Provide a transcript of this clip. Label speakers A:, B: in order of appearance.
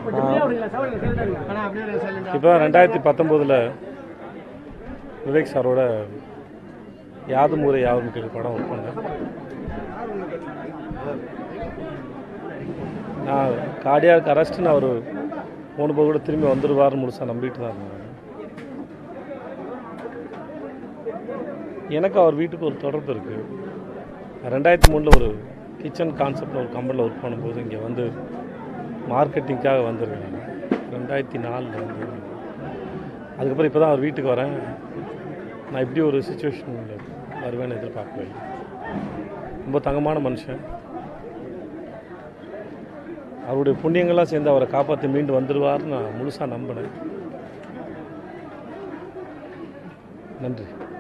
A: இப்போ 2019 விவேக் சாரோட யாதும் ஊரே யாவரும் கேளு படம் ஒர்க் பண்ணேன். நான் கார்டியாக் அரெஸ்ட்டுன்னு அவர் போன போது கூட திரும்பி வந்துடுவார்னு முழுசாக நம்பிட்டு தான் இருந்தேன். எனக்கு அவர் வீட்டுக்கு ஒரு தொடர்பு இருக்குது. 2003 ஒரு கிச்சன் கான்செப்டில் ஒரு கம்பெனியில் ஒர்க் பண்ணும்போது இங்கே வந்து மார்க்கெட்டிங்காக வந்திருக்கேன். 2004 வந்து அதுக்கப்புறம் இப்போ தான் அவர் வீட்டுக்கு வரேன். நான் இப்படி ஒரு சுச்சுவேஷனில் வருவேன்னு எதிர்பார்க்கவே. ரொம்ப தங்கமான மனுஷன். அவருடைய புண்ணியங்கள்லாம் சேர்ந்து அவரை காப்பாற்றி மீண்டு வந்துடுவார்னு நான் முழுசாக நம்பினேன். நன்றி.